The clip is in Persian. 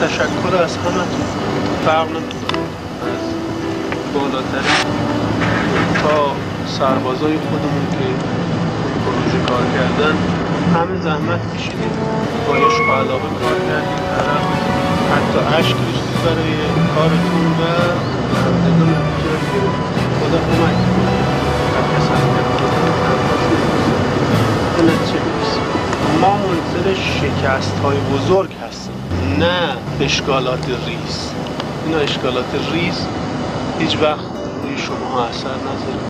تشکر از همتون. فرق نمیکنه از بالاترین تا سربازای خودمون که این پروژه کار کردن، همه زحمت کشیدیم، با عشق و علاقه کار کردیم، طرف حتی عشق ریختید برای کارتون و همدیگه نتیجه رو گرفتید. خدا کمک کنه هر کس هم که به نتیجه برسیم. ما منتظر شکست های بزرگ هستیم، نه اشکالات ریز. اینا اشکالات ریز هیچ وقت روی شما اثر نذاره.